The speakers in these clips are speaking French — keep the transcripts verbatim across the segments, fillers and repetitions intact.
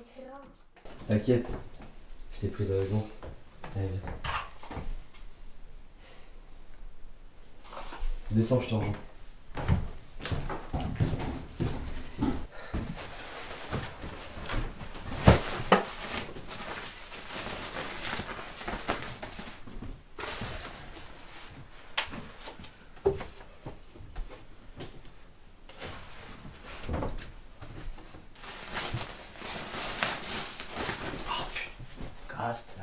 écrira. T'inquiète, je t'ai prise avec moi. Allez, viens. Descends, je te rejoins. Oh putain, caste.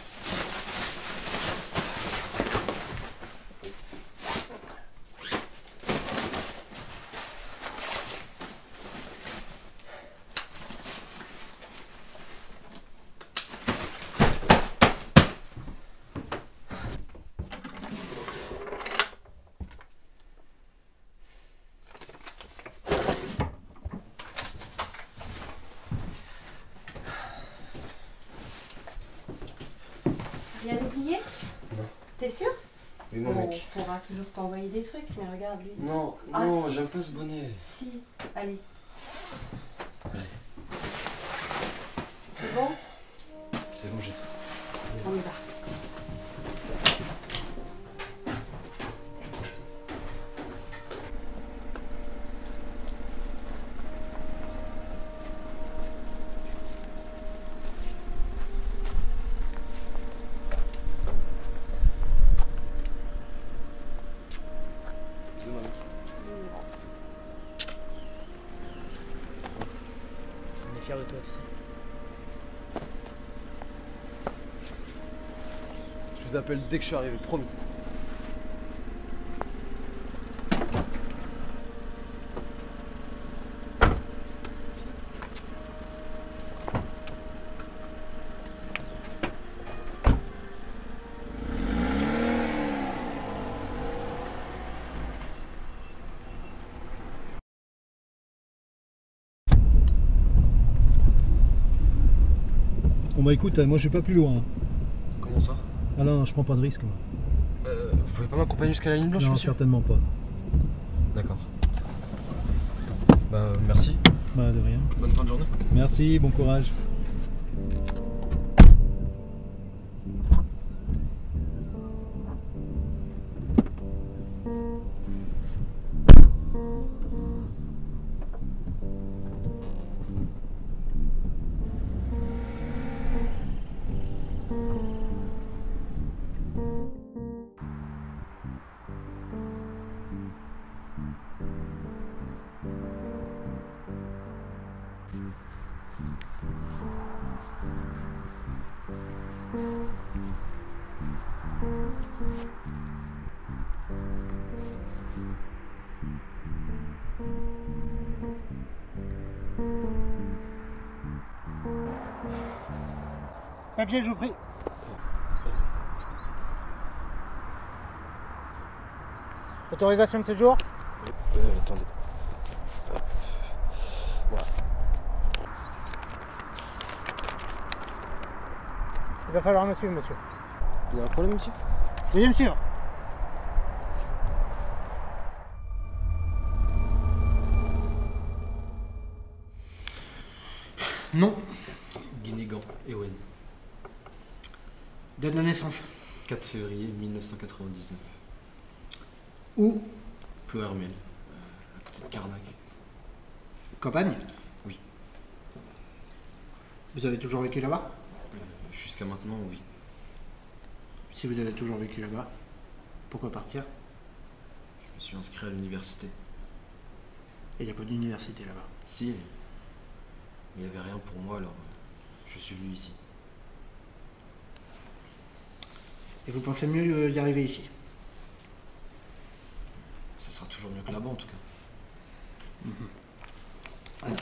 Rien oublié? Non. T'es sûr? Oui, mon On mec. pourra toujours t'envoyer des trucs, mais regarde lui. Non, Ah, non, si. j'aime pas ce bonnet. Si, allez. Allez. C'est bon? C'est bon, j'ai tout. On y va. Excuse-moi, mec. On est fiers de toi, tu sais. Je vous appelle dès que je suis arrivé, promis. Bon bah écoute, moi je vais pas plus loin. Comment ça? Ah non, non, je prends pas de risque. Moi. Euh, vous pouvez pas m'accompagner jusqu'à la ligne blanche, Non, monsieur? certainement pas. D'accord. Bah, merci. Bah de rien. Bonne fin de journée. Merci, bon courage. Papier, je vous prie. Autorisation de séjour? Euh, attendez. Hop. Voilà. Il va falloir me suivre, monsieur. Il y a un problème, monsieur? Veuillez me suivre. Non. Guingamp, Ewen. Date de naissance. quatre février mille neuf cent quatre-vingt-dix-neuf. Où? Ploermel, euh, à côté de Carnac. Campagne? Oui. Vous avez toujours vécu là-bas? Euh, Jusqu'à maintenant, oui. Si vous avez toujours vécu là-bas, pourquoi partir? Je me suis inscrit à l'université. Il n'y a pas d'université là-bas. Si, mais il n'y avait rien pour moi, alors euh, je suis venu ici. Et vous pensez mieux d'y arriver ici? Ça sera toujours mieux que là-bas, en tout cas. Alors.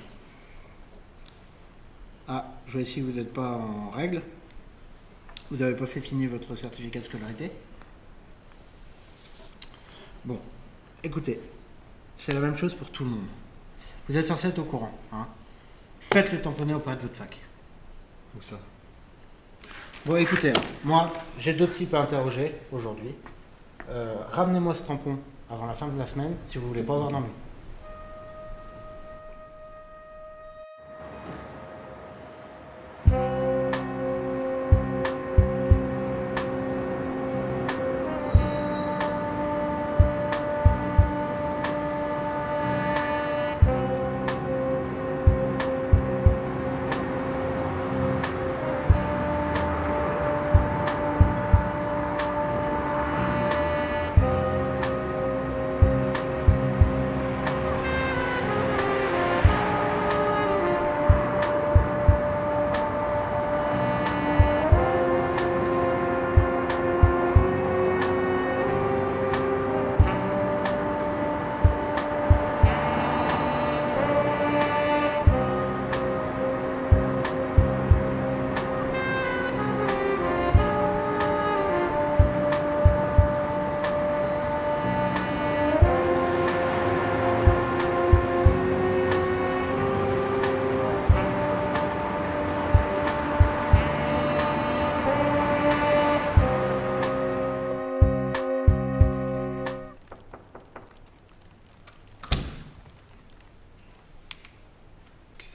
Ah, je vois ici que vous n'êtes pas en règle. Vous n'avez pas fait signer votre certificat de scolarité. Bon, écoutez, c'est la même chose pour tout le monde. Vous êtes censé être au courant, hein. Faites-le tamponner auprès de votre fac. Où ça? Bon, écoutez, moi, j'ai deux types à interroger aujourd'hui. Euh, Ramenez-moi ce tampon avant la fin de la semaine si vous voulez pas avoir d'ennui.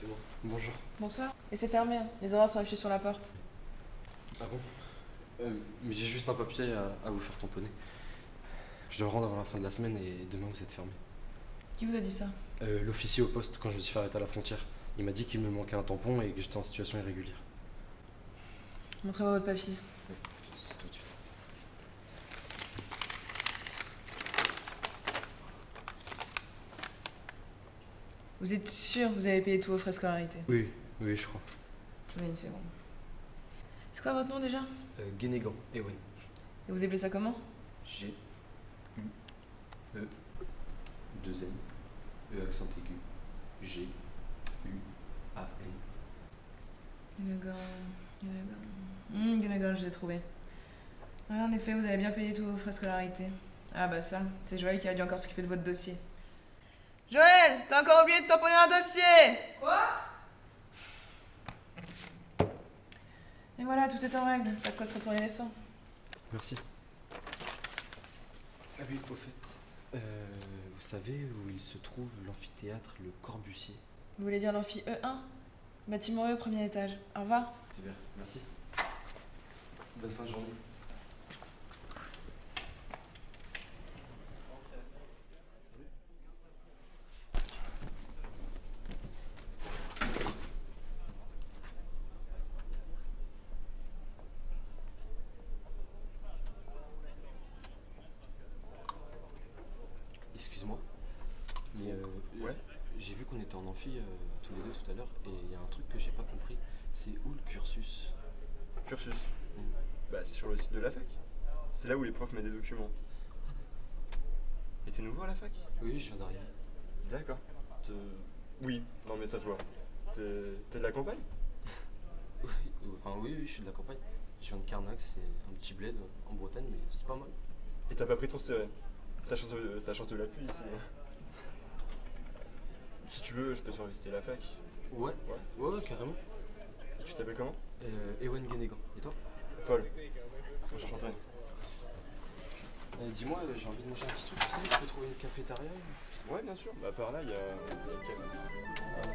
c'est moi. Bonjour. Bonsoir. Et c'est fermé, hein. Les horaires sont affichés sur la porte. Ah bon? euh, Mais j'ai juste un papier à, à vous faire tamponner. Je dois le rendre avant la fin de la semaine et demain vous êtes fermé. Qui vous a dit ça? Euh, L'officier au poste, quand je me suis fait arrêter à la frontière, il m'a dit qu'il me manquait un tampon et que j'étais en situation irrégulière. Montrez-moi votre papier. Ouais, c'est tout de suite. Vous êtes sûr que vous avez payé tous vos frais scolarité? Oui, oui, je crois. Donnez une seconde. C'est quoi votre nom déjà? Euh, Guénégan, Ewen. Et vous appelez ça comment? G U E deux N E accent aigu G U A N. Guénégan. Guénégan. Hum, Guénégan, je vous ai trouvé. Ouais, en effet, vous avez bien payé tous vos frais scolarité. Ah bah ça, c'est Joël qui a dû encore s'occuper de votre dossier. Joël, t'as encore oublié de tamponner un dossier! Quoi? Et voilà, tout est en règle. Pas de quoi se retourner les sangs. Merci. Ah oui, au fait, euh, vous savez où il se trouve l'amphithéâtre Le Corbusier? Vous voulez dire l'amphi E un? Bâtiment E, premier étage. Au revoir. C'est bien, merci. Bonne fin de journée. Excuse-moi, mais euh, Ouais. j'ai vu qu'on était en amphi euh, tous les deux tout à l'heure et il y a un truc que j'ai pas compris. C'est où le cursus? Cursus. Mm. Bah, c'est sur le site de la fac. C'est là où les profs mettent des documents. Et t'es nouveau à la fac? Oui, je viens d'arriver. D'accord. Te- Oui, non mais ça se voit. T'es t'es de la campagne? Oui, enfin oui, oui, je suis de la campagne. Je viens de Carnac, c'est un petit bled en Bretagne, mais c'est pas mal. Et t'as pas pris ton C R M? Ça chante, ça chante la pluie ici. Si tu veux, je peux te faire visiter la fac. Ouais, Ouais. ouais, ouais, carrément. Et tu t'appelles comment? Euh, Ewen Guénégan. Et toi? Paul. Enchanté. Euh, Dis-moi, euh, j'ai envie de manger un petit truc, tu sais, je peux trouver une cafétéria? Ouais, bien sûr. Bah, par là, il y a, il y a une café.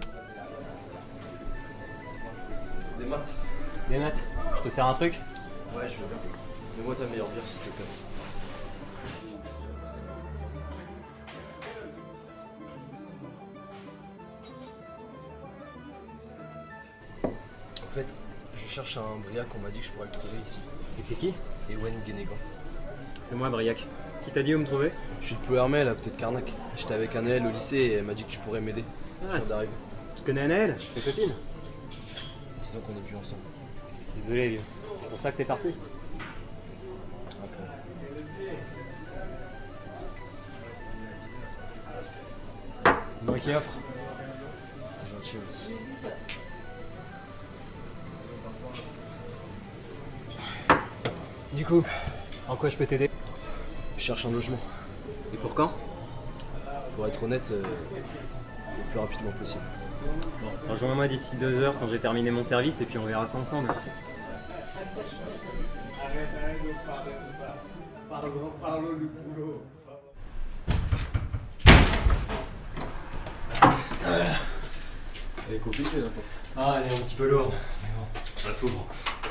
Des maths. Des maths, je te sers un truc? Ouais, je veux bien. Mais moi ta meilleure bière, s'il te plaît. En fait, je cherche un Briac, on m'a dit que je pourrais le trouver ici. Et t'es qui? Ewen Guénégan. C'est moi, Briac. Qui t'a dit où me trouver? Je suis de Plouermel, à côté de Carnac. J'étais avec Anaël au lycée et elle m'a dit que tu pourrais m'aider. Ah. Je viens d'arriver. Tu connais Anaël? Tes copines? Disons qu'on est plus ensemble. Désolé, vieux. C'est pour ça que t'es parti? C'est moi qui offre. C'est gentil aussi. Du coup, en quoi je peux t'aider? Je cherche un logement. Et pour quand? Pour être honnête, euh, le plus rapidement possible. Bon, rejoins-moi d'ici deux heures quand j'ai terminé mon service et puis on verra ça ensemble. Elle est compliquée la porte. Ah, elle est un petit peu lourde. Mais bon, ça s'ouvre.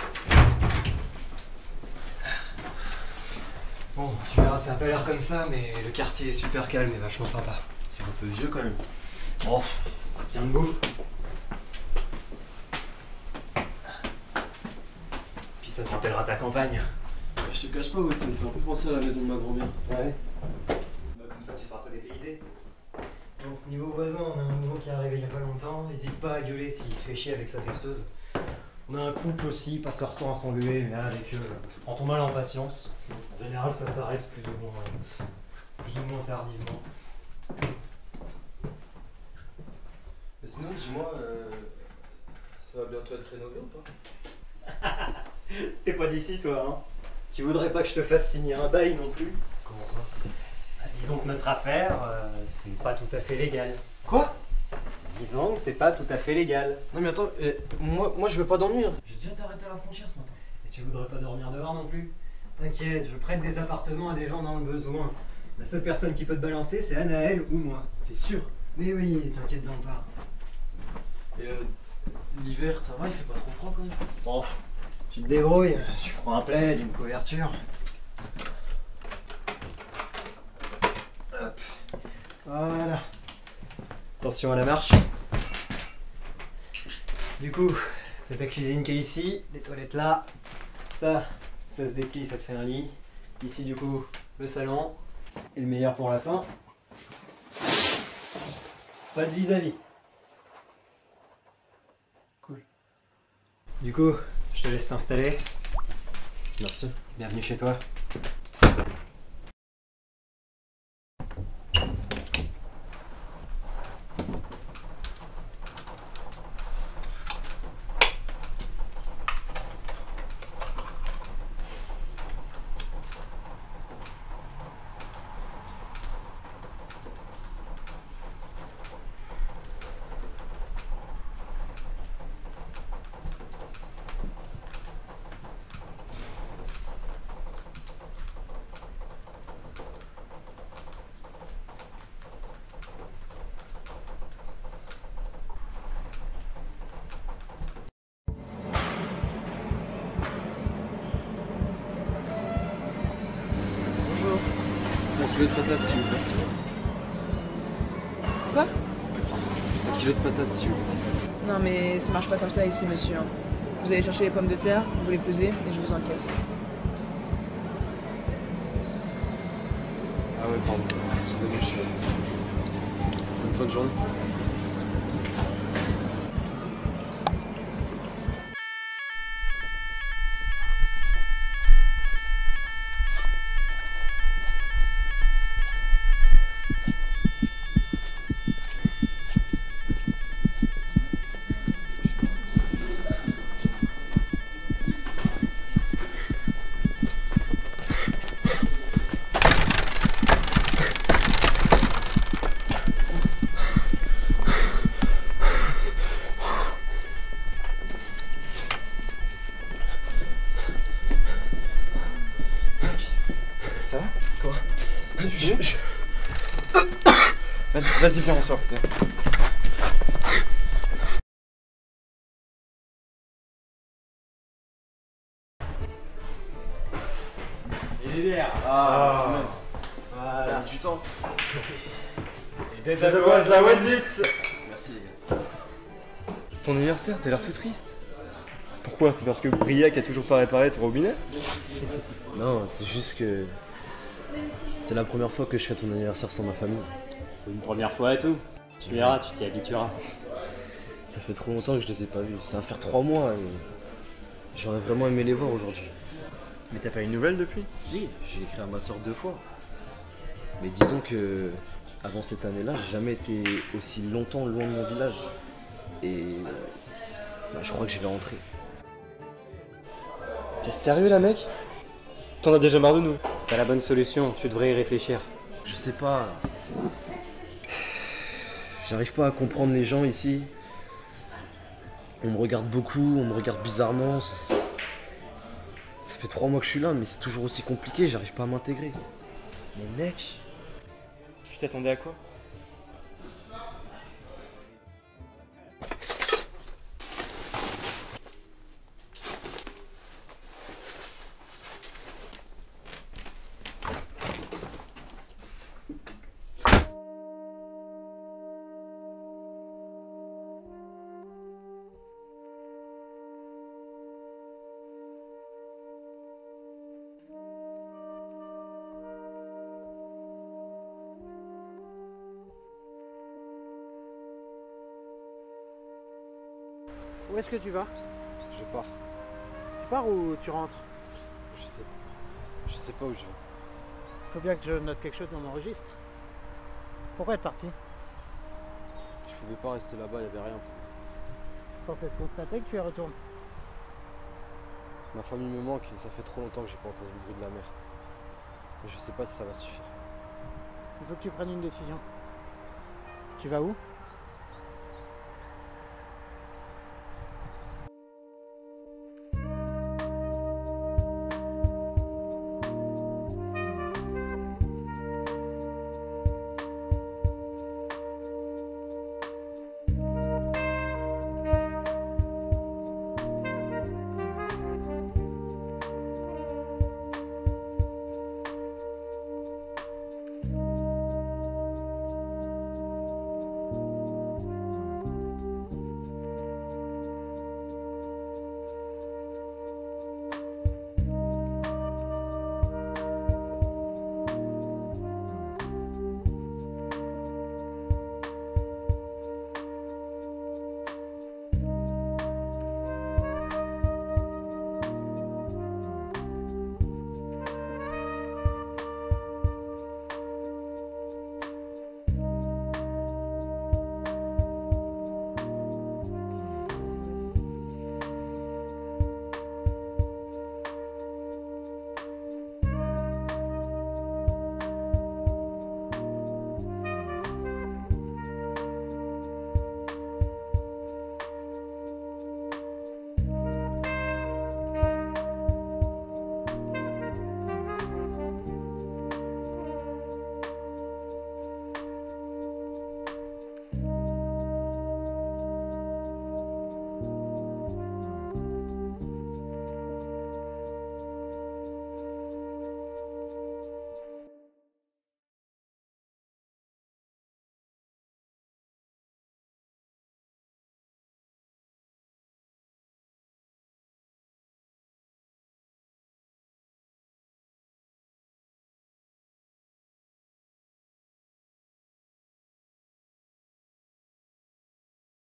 Bon, tu verras, ça a pas l'air comme ça, mais le quartier est super calme et vachement sympa. C'est un peu vieux quand même. Bon, ça tient debout. Puis ça te rappellera ta campagne. Je te cache pas, ouais, ça me fait un peu penser à la maison de ma grand-mère. Ouais. Bah, comme ça, tu seras pas dépaysé. Bon, niveau voisin, on a un nouveau qui est arrivé il y a pas longtemps. N'hésite pas à gueuler s'il te fait chier avec sa perceuse. On a un couple aussi, pas sortant à s'engueuler, mais là, avec eux, prends ton mal en patience. En général, ça s'arrête plus ou moins, plus ou moins tardivement. Mais sinon, dis-moi, euh, ça va bientôt être rénové ou pas? T'es pas d'ici, toi, hein? Tu voudrais pas que je te fasse signer un bail non plus? Comment ça? Bah, disons que notre affaire, euh, c'est pas tout à fait légal. Quoi? Disons que c'est pas tout à fait légal. Non mais attends, eh, moi, moi je veux pas dormir. J'ai déjà été arrêté à la frontière ce matin. Et tu voudrais pas dormir dehors non plus? T'inquiète, je prête des appartements à des gens dans le besoin. La seule personne qui peut te balancer, c'est Anaël ou moi. T'es sûr? Mais oui, t'inquiète donc pas. Et euh, l'hiver, ça va, il fait pas trop froid quand même. Bon, tu te débrouilles, tu prends un plaid, une couverture. Hop, voilà. Attention à la marche. Du coup, c'est ta cuisine qui est ici, les toilettes là. Ça, ça se déplie, ça te fait un lit. Ici du coup, le salon. Et le meilleur pour la fin. Pas de vis-à-vis. Cool. Du coup, je te laisse t'installer. Merci. Bienvenue chez toi. Bonjour. Un kilo de patates, s'il vous plaît. Quoi? Un kilo de patates, s'il vous plaît. Non mais ça marche pas comme ça ici, monsieur. hein. Vous allez chercher les pommes de terre, vous les pesez et je vous encaisse. Ah ouais, pardon. Excusez-moi, je suis... Bonne fin de journée. Ça va? Quoi? Je... je... Vas-y, vas-y, viens, on sort. Viens. Et les bières. Ah, quand même. Voilà. Ça a mis du temps. Et des avoises à Wendit. Merci les gars. C'est ton anniversaire, t'as l'air tout triste. Pourquoi? C'est parce que Briac a toujours pas réparé ton robinet? Non, c'est juste que c'est la première fois que je fête mon anniversaire sans ma famille. C'est une première fois et tout. Tu verras, tu t'y habitueras. Ça fait trop longtemps que je les ai pas vus. Ça va faire trois mois et j'aurais vraiment aimé les voir aujourd'hui. Mais t'as pas une nouvelle depuis? Si, j'ai écrit à ma soeur deux fois. Mais disons que avant cette année-là, j'ai jamais été aussi longtemps loin de mon village. Et bah, je crois que je vais rentrer. T'es sérieux là, mec? T'en as déjà marre de nous? C'est pas la bonne solution, tu devrais y réfléchir. Je sais pas. J'arrive pas à comprendre les gens ici. On me regarde beaucoup, on me regarde bizarrement. Ça fait trois mois que je suis là, mais c'est toujours aussi compliqué, j'arrive pas à m'intégrer. Mais mec, tu t'attendais à quoi? Où est-ce que tu vas? Je pars. Tu pars ou tu rentres? Je sais pas. Je sais pas où je vais. Faut bien que je note quelque chose dans mon registre. Pourquoi être parti? Je pouvais pas rester là-bas, il y avait rien. Force est de constater que tu y retournes. Ma famille me manque et ça fait trop longtemps que j'ai pas entendu le bruit de la mer. Mais je sais pas si ça va suffire. Il faut que tu prennes une décision. Tu vas où?